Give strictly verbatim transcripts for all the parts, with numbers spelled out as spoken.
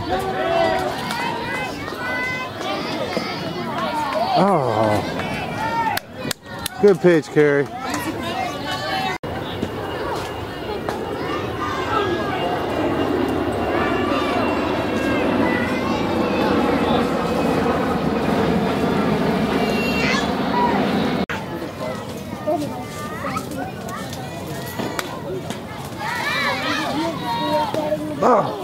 Oh, good pitch, Carrie. Oh.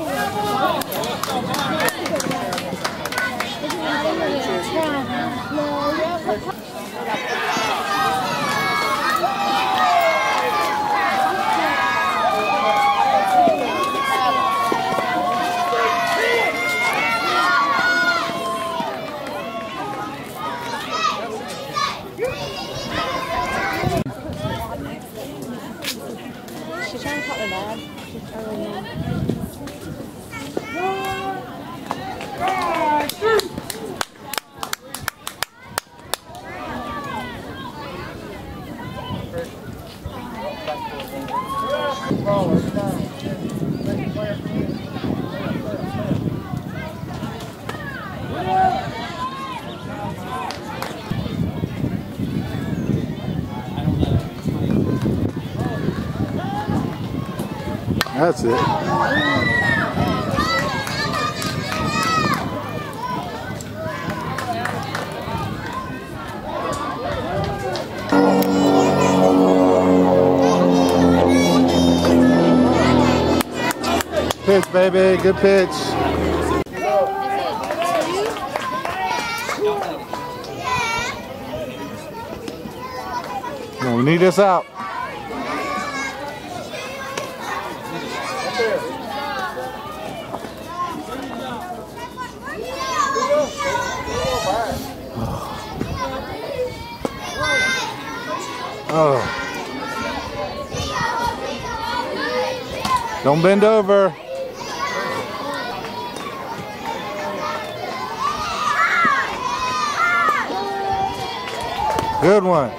She's trying to talk to Dad. She's early now. That's it. Pitch, baby. Good pitch. No, we need this out. Oh. Don't bend over. Good one.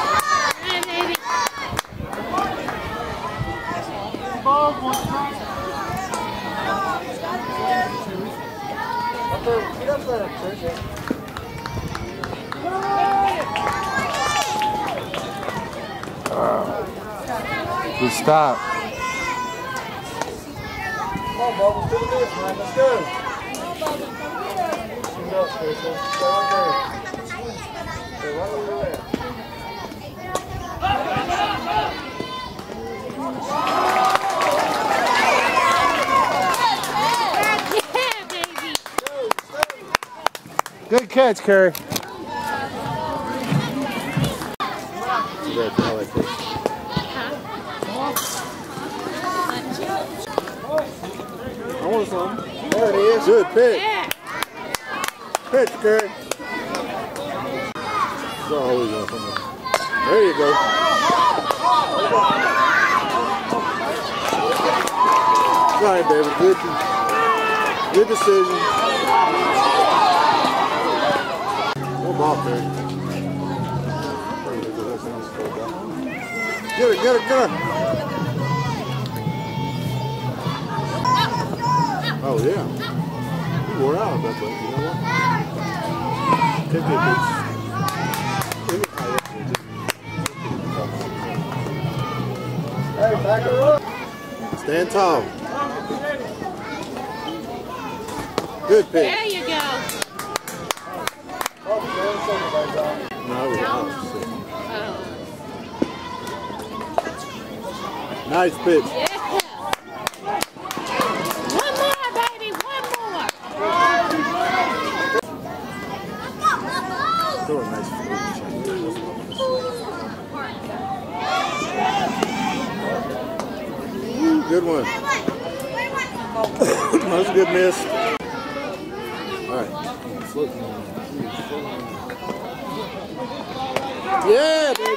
Good stop. Come on, Bubba, do this, man. Let's go. Shoot up, Crystal. Stay right there. Stay right over there. Good catch, Curry. I want some. There it is. Good pitch. Pitch, Curry. Oh, we got something. There you go. Right, David. Good, good decision. One ball, Curry. Get it, get it, get it. Oh, yeah. You wore out at that place, you know what? Take it, hey, back her up. Stand tall. Good pitch. There you go. No, we're out. Nice pitch. Yeah. One more, baby. One more. Throw a nice pitch. Good one. That was a good miss. All right. Yeah, baby.